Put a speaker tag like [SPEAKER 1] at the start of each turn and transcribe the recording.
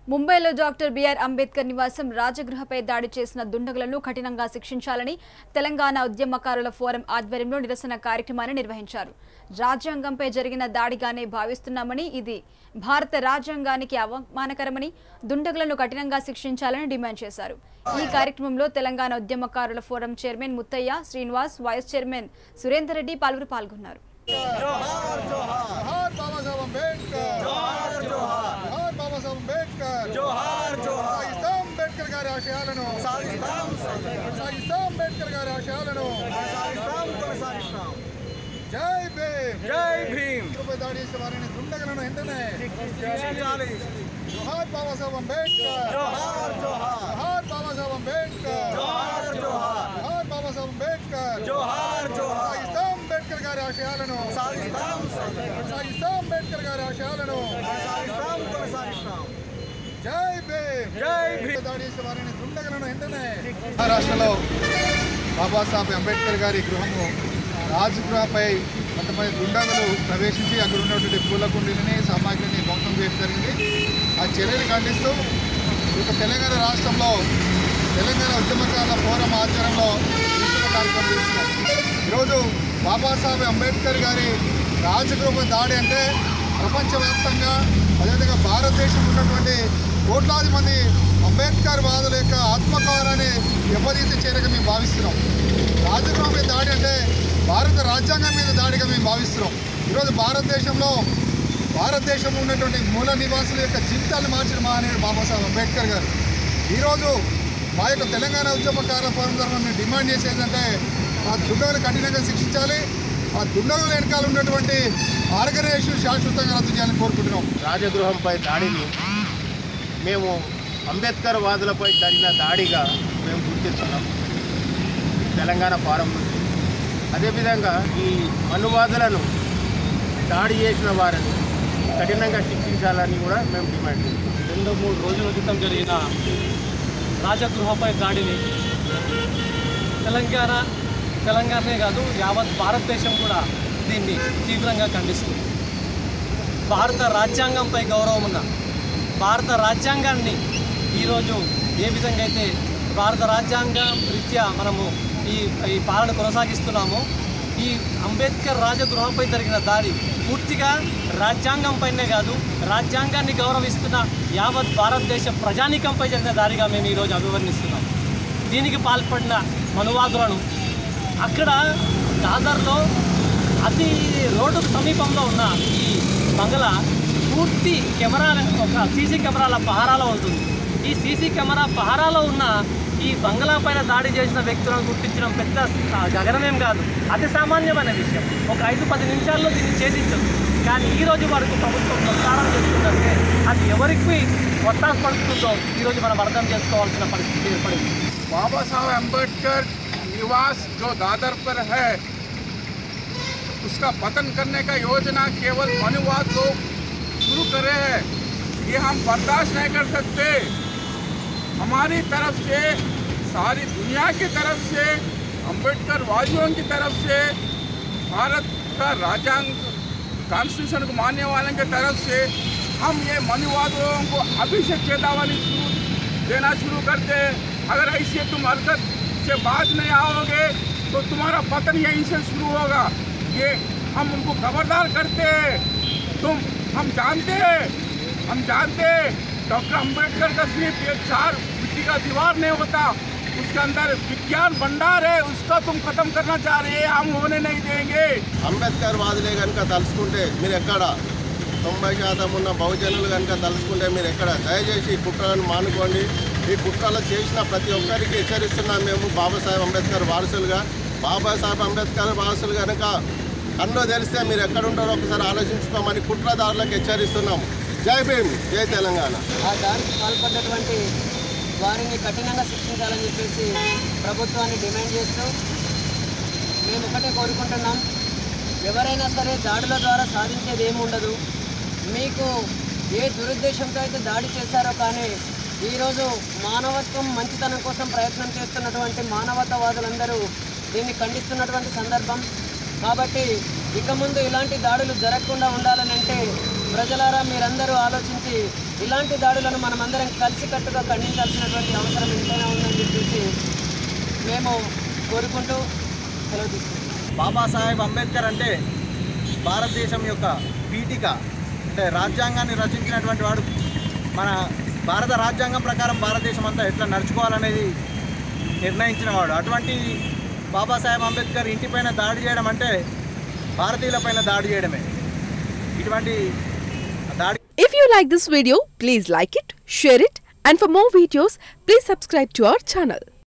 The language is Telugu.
[SPEAKER 1] ముంబైలో డాక్టర్ బిఆర్ అంబేద్కర్ నివాసం రాజగృహపై దాడి చేసిన దుండగులను కఠినంగా శిక్షించాలని తెలంగాణ ఉద్యమకారుల ఫోరం ఆధ్వర్యంలో నిరసన కార్యక్రమాన్ని నిర్వహించారు. రాజ్యాంగంపై జరిగిన దాడిగానే భావిస్తున్నామని, ఇది భారత రాజ్యాంగానికి అవమానకరమని, దుండగులను కఠినంగా శిక్షించాలని డిమాండ్ చేశారు. ఈ కార్యక్రమంలో తెలంగాణ ఉద్యమకారుల forum chairman Muthaiah Srinivas, vice chairman Surender Reddy పలువురు పాల్గొన్నారు.
[SPEAKER 2] జై భీమ్ జై భీమ్ దాడి వారిని దుండగులను వెంటనే జోహార్ బాబాసాహెబ్ అంబేద్కర్ జోహార్ జోహార్ బాబాసాహెబ్ అంబేద్కర్ జోహార్ జోహార్ జోహార్ బాబాసాహెబ్ అంబేద్కర్ జోహార్ జోహార్ అంబేద్కర్ గారి ఆశయాలను అంబేద్కర్ గారి ఆశయాలను జై భీమ్ జై భీమ్ దాడి వారిని దుండగులను వెంటనే మహారాష్ట్రలో బాబాసాహెబ్ అంబేద్కర్ గారి గృహము రాజగృహపై కొంతమంది దుండగులు ప్రవేశించి అక్కడ ఉన్నటువంటి పూల కుండీలని సామాగ్రిని ధ్వంసం చేయడం జరిగింది. ఆ చర్యలు ఖండిస్తూ ఇక తెలంగాణ రాష్ట్రంలో తెలంగాణ ఉద్యమకారుల ఫోరం ఆధ్వర్యంలో నిరసన కార్యక్రమం చేస్తున్నాం. ఈరోజు బాబాసాహెబ్ అంబేద్కర్ గారి రాజగృహ దాడి అంటే ప్రపంచవ్యాప్తంగా అదేవిధంగా భారతదేశం ఉన్నటువంటి కోట్లాది మంది అంబేద్కర్ వాదుల యొక్క ఆత్మగౌరవాన్ని దెబ్బతీసే చర్యగా మేము భావిస్తున్నాం. రాజగృహం మీద దాడి అంటే భారత రాజ్యాంగం మీద దాడిగా మేము భావిస్తున్నాం. ఈరోజు భారతదేశంలో ఉన్నటువంటి మూల నివాసుల యొక్క జీవితాలను మార్చిన మహనీయుడు బాబాసాహెబ్ అంబేద్కర్ గారు. ఈరోజు మా యొక్క తెలంగాణ ఉద్యమకారుల ఫోరం తరఫున మేము డిమాండ్ చేసేదంటే ఆ దుండగులు కఠినంగా శిక్షించాలి. ఆ దుండగుల వెనకాల ఉన్నటువంటి ఆర్గనైజేషన్ శాశ్వతంగా రద్దు చేయాలని కోరుకుంటున్నాం.
[SPEAKER 3] రాజగృహంపై దాడిని మేము అంబేద్కర్ వాదులపై జరిగిన దాడిగా మేము గుర్తిస్తున్నాం తెలంగాణ ఫోరం నుంచి. అదేవిధంగా ఈ మనువాదులను దాడి చేసిన వారిని కఠినంగా శిక్షించాలని కూడా మేము డిమాండ్ చేస్తున్నాం.
[SPEAKER 4] 2-3 రోజుల క్రితం జరిగిన రాజగృహపై దాడిని తెలంగాణనే కాదు యావత్ భారతదేశం కూడా దీన్ని తీవ్రంగా ఖండిస్తుంది. భారత రాజ్యాంగంపై గౌరవం ఉన్న భారత రాజ్యాంగాన్ని ఈరోజు ఏ విధంగా అయితే భారత రాజ్యాంగం రీత్యా మనము ఈ పాలన కొనసాగిస్తున్నామో, ఈ అంబేద్కర్ రాజగృహంపై జరిగిన దాడి పూర్తిగా రాజ్యాంగంపైనే కాదు రాజ్యాంగాన్ని గౌరవిస్తున్న యావత్ భారతదేశ ప్రజానీకంపై జరిగిన దాడిగా మేము ఈరోజు అభివర్ణిస్తున్నాం. దీనికి పాల్పడిన మనువాదులను అక్కడ దాదర్లో అతి రోడ్డుకు సమీపంలో ఉన్న ఈ బంగ్లా పూర్తి ఒక సీసీ కెమెరాల పహారాలో ఉంటుంది. ఈ సీసీ కెమెరా పహారాలో ఉన్న ఈ బంగ్లా పైన దాడి చేసిన వ్యక్తులను గుర్తించడం పెద్ద గగనమేం కాదు, అతి సామాన్యమైన విషయం. ఒక 5-10 నిమిషాల్లో దీన్ని ఛేదించదు. కానీ ఈరోజు వరకు ప్రభుత్వం ప్రచారం చేస్తుందంటే అది ఎవరికి ఒత్తాసు పడుతుందో ఈరోజు మనం అర్థం చేసుకోవాల్సిన పరిస్థితి ఏర్పడింది.
[SPEAKER 2] బాబాసాహెబ్ अंबेडकर निवास जो दादर पर है उसका पतन करने का योजना केवल मनुवाद लोग शुरू करे हैं, ये हम बर्दाश्त नहीं कर सकते. हमारी तरफ से, सारी दुनिया की तरफ से, अंबेडकर वादियों की तरफ से, भारत का राజ్యాంగ कॉन्स्टिट्यूशन को मानने वालों की तरफ से हम ये मनुवादियों को अभी से चेतावनी देना शुरू करते हैं. अगर ऐसे तुम हरकत से बाज नहीं आओगे तो तुम्हारा पतन यहीं से शुरू होगा. ये हम उनको खबरदार करते हैं. हम जानते हैं डॉक्टर अंबेडकर का सिर्फ ये 4 मिट्टी का दीवार नहीं होता, उसके अंदर विज्ञान भंडार है, उसका तुम खत्म करना चाह रहे हैं, हम होने नहीं देंगे.
[SPEAKER 3] అంబేద్కర్ వాదులే కనుక తలుచుకుంటే మీరు ఎక్కడ 90% ఉన్న బహుజనులు కనుక తలుచుకుంటే మీరు ఎక్కడ దయచేసి ఈ కుట్రలను మానుకోండి. ఈ కుట్రలు చేసిన ప్రతి ఒక్కరికి హెచ్చరిస్తున్నాం. మేము బాబాసాహెబ్ అంబేద్కర్ వారసులుగా బాబాసాహెబ్ అంబేద్కర్ వారసులు కనుక కన్ను తెలిస్తే మీరు ఎక్కడ ఉంటారో ఒకసారి ఆలోచించుకోమని కుట్రదారులకు హెచ్చరిస్తున్నాము. జై భీమ్, జై తెలంగాణ.
[SPEAKER 5] ఆ దాడికి పాల్పడ్డటువంటి వారిని కఠినంగా శిక్షించాలని చెప్పేసి ప్రభుత్వాన్ని డిమాండ్ చేస్తూ మేము ఒకటే కోరుకుంటున్నాం. ఎవరైనా సరే దాడుల ద్వారా సాధించేది ఏమి ఉండదు. మీకు ఏ దురుద్దేశంతో అయితే దాడి చేశారో కానీ ఈరోజు మానవత్వం మంచితనం కోసం ప్రయత్నం చేస్తున్నటువంటి మానవతావాదులందరూ దీన్ని ఖండిస్తున్నటువంటి సందర్భం. కాబట్టి ఇక ముందు ఇలాంటి దాడులు జరగకుండా ఉండాలనంటే ప్రజలారా మీరందరూ ఆలోచించి ఇలాంటి దాడులను మనమందరం కలిసికట్టుగా ఖండించాల్సినటువంటి అవసరం ఎంతైనా ఉందని చెప్పేసి మేము కోరుకుంటూ సెలవు తీసుకుంటాం.
[SPEAKER 6] బాబాసాహెబ్ అంబేద్కర్ అంటే భారతదేశం యొక్క పీఠిక, అంటే రాజ్యాంగాన్ని రచించినటువంటి వాడు. మన భారత రాజ్యాంగం ప్రకారం భారతదేశం అంతా ఎట్లా నడుచుకోవాలనేది నిర్ణయించిన వాడు. అటువంటి బాబాసాహెబ్ అంబేద్కర్ ఇంటిపైన దాడి చేయడం అంటే భారతీయులపైన దాడి చేయడమే. ఇటువంటి దాడి.
[SPEAKER 7] If you like this video, please like it, share it, and for more videos, please subscribe to our channel.